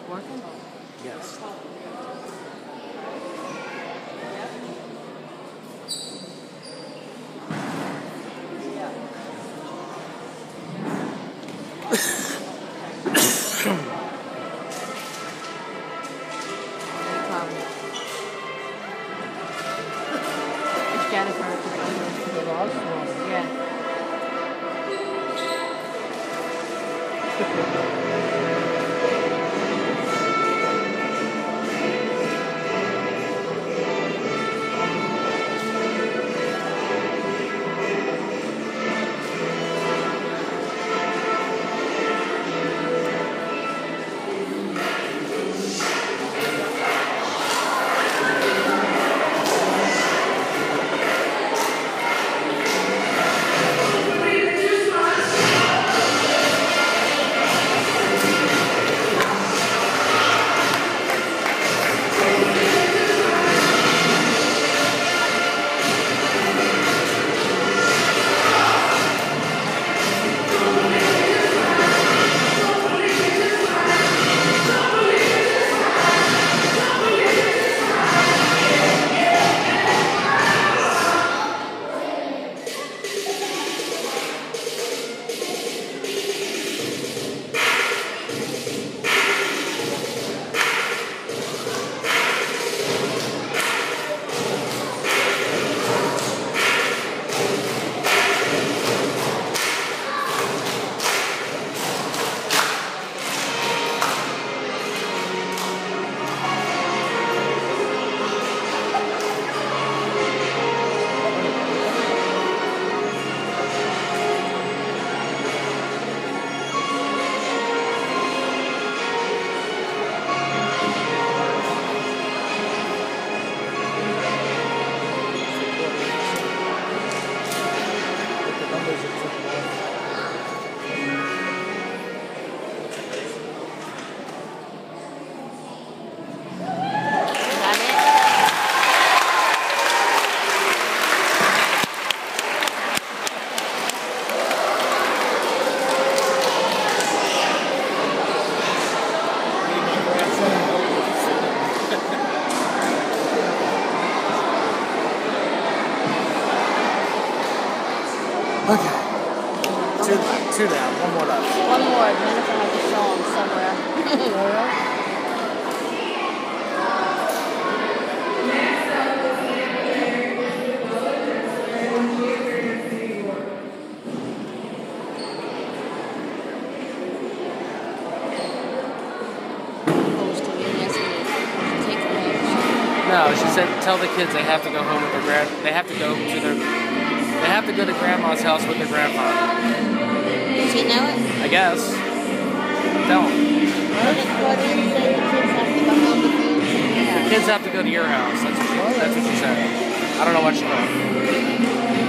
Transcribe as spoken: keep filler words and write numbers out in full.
Working? Yes. It's Jennifer. Yeah. Okay. Two, two down. One more left. One more. Jennifer has a song somewhere. No, she said tell the kids they have to go home with their grand. They have to go to their. They have to go to grandma's house with their grandfather. Does he know it? I guess. Tell them. What did he say? The kids have to go home with you? The kids have to go to your house. That's what she, that's what she said. I don't know what she told.